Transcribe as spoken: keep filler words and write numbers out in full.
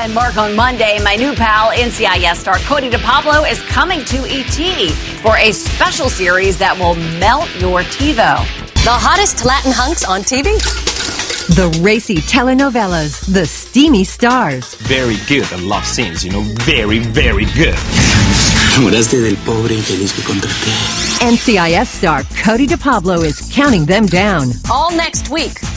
And Mark, on Monday, my new pal, N C I S star Cody DePablo, is coming to E T for a special series that will melt your TiVo. The hottest Latin hunks on T V? The racy telenovelas, the steamy stars. Very good at love scenes, you know, very, very good. Enamoraste del pobre infeliz que contraté. N C I S star Cody DePablo is counting them down. All next week.